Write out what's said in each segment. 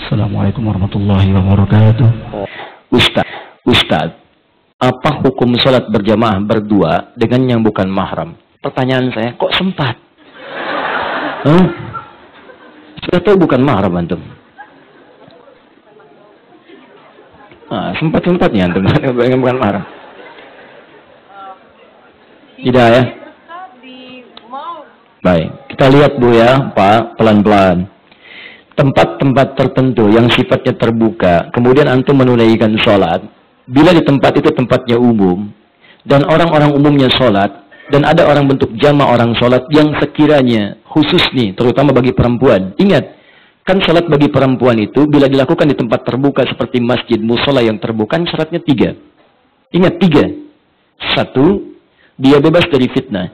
Assalamualaikum warahmatullahi wabarakatuh. Ustaz, apa hukum sholat berjamaah berdua dengan yang bukan mahram? Pertanyaan saya, kok sempat? Sudah tahu bukan mahram antum? Sempat-sempatnya antum dengan bukan mahram. Tidak ya? Baik, kita lihat Bu ya, Pak, pelan-pelan. Tempat-tempat tertentu yang sifatnya terbuka, kemudian antum menunaikan sholat, bila di tempat itu tempatnya umum, dan orang-orang umumnya sholat, dan ada orang bentuk jamaah orang sholat yang sekiranya khusus nih, terutama bagi perempuan. Ingat, kan sholat bagi perempuan itu, bila dilakukan di tempat terbuka seperti masjid, musola yang terbuka, syaratnya 3. Ingat 3. 1, dia bebas dari fitnah.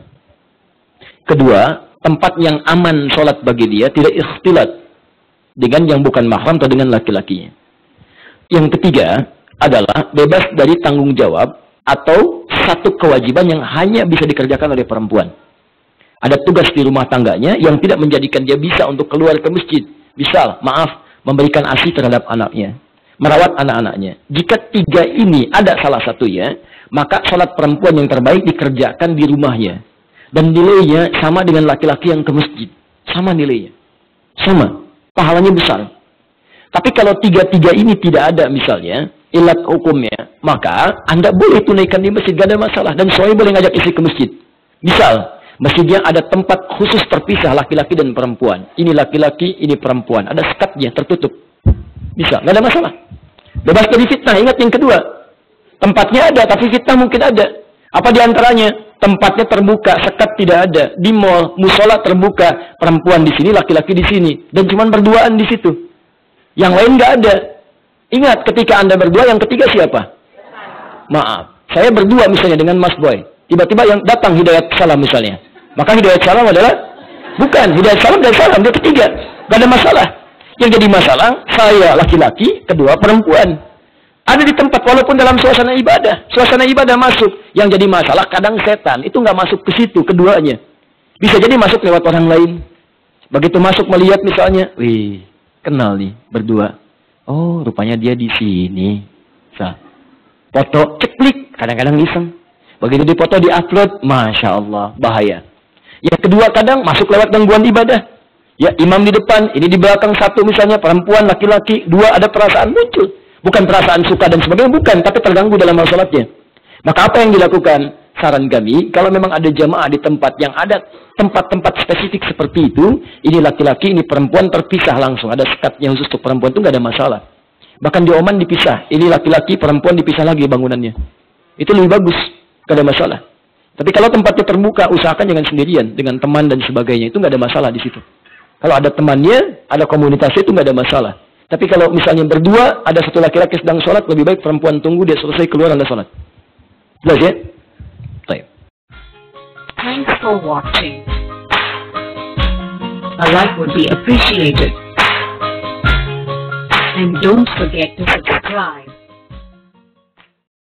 Kedua, tempat yang aman sholat bagi dia, tidak ikhtilat dengan yang bukan mahram atau dengan laki-lakinya. Yang ketiga adalah bebas dari tanggung jawab atau satu kewajiban yang hanya bisa dikerjakan oleh perempuan. Ada tugas di rumah tangganya yang tidak menjadikan dia bisa untuk keluar ke masjid. Misal, memberikan ASI terhadap anaknya, merawat anak-anaknya. Jika 3 ini ada salah satunya, maka sholat perempuan yang terbaik dikerjakan di rumahnya. Dan nilainya sama dengan laki-laki yang ke masjid. Sama nilainya. Sama. Pahalanya besar. Tapi kalau 3 ini tidak ada misalnya, ilat hukumnya, maka Anda boleh tunaikan di masjid, gak ada masalah. Dan suami boleh ngajak istri ke masjid. Misal, masjidnya ada tempat khusus terpisah laki-laki dan perempuan. Ini laki-laki, ini perempuan. Ada sekatnya, tertutup. Bisa, gak ada masalah. Bebas dari fitnah. Ingat yang kedua. Tempatnya ada, tapi fitnah mungkin ada. Apa diantaranya? Tempatnya terbuka, sekat tidak ada. Di mall, musola terbuka, perempuan di sini, laki-laki di sini, dan cuma berduaan di situ. Yang lain nggak ada. Ingat, ketika Anda berdua, yang ketiga siapa? Maaf, saya berdua misalnya dengan Mas Boy. Tiba-tiba yang datang Hidayat Salam misalnya. Maka Hidayat Salam adalah bukan Hidayat Salam dan Salam, dia ketiga. Nggak ada masalah. Yang jadi masalah, saya laki-laki, kedua perempuan. Ada di tempat walaupun dalam suasana ibadah. Suasana ibadah masuk. Yang jadi masalah kadang setan. Itu nggak masuk ke situ keduanya. Bisa jadi masuk lewat orang lain. Begitu masuk melihat misalnya. Wih, kenal nih berdua. Oh, rupanya dia di sini. Foto, ceklik. Kadang-kadang iseng. Begitu dipoto di-upload. Masya Allah, bahaya. Yang kedua kadang masuk lewat gangguan ibadah. Ya, imam di depan. Ini di belakang satu misalnya. Perempuan, laki-laki. 2 ada perasaan muncul. Bukan perasaan suka dan sebagainya, bukan, tapi terganggu dalam hal sholatnya. Maka apa yang dilakukan? Saran kami, kalau memang ada jamaah di tempat yang ada tempat-tempat spesifik seperti itu, ini laki-laki, ini perempuan terpisah langsung. Ada sekatnya khusus untuk perempuan, itu nggak ada masalah. Bahkan di Oman dipisah. Ini laki-laki, perempuan dipisah lagi bangunannya. Itu lebih bagus, nggak ada masalah. Tapi kalau tempatnya terbuka, usahakan jangan sendirian, dengan teman dan sebagainya. Itu nggak ada masalah di situ. Kalau ada temannya, ada komunitasnya, itu nggak ada masalah. Tapi kalau misalnya berdua, ada satu laki-laki sedang sholat, lebih baik perempuan tunggu dia selesai keluar Anda sholat. Jelas ya? Baik. Thanks for watching. A like would be appreciated. And don't forget to subscribe.